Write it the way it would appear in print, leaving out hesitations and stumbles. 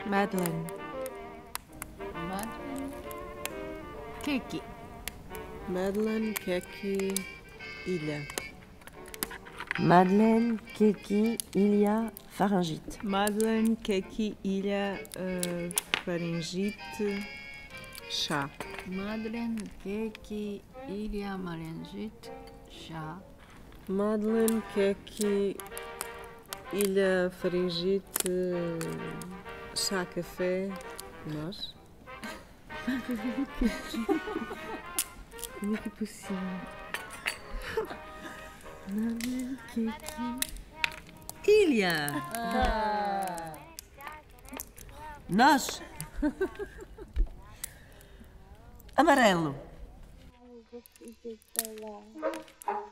Madeleine. Madeleine. Keki. Madeleine, keki, ilha. Madeleine, keki, ilha, faringite. Madeleine, keki, ilha, faringite, chá. Madeleine, keki, ilha, faringite, chá. Madeleine, keki, ilha, faringite, chá, café, nós. Como é que é possível? Madeleine, keki, ilha. Nós. Amarelo. Ai, vou falar.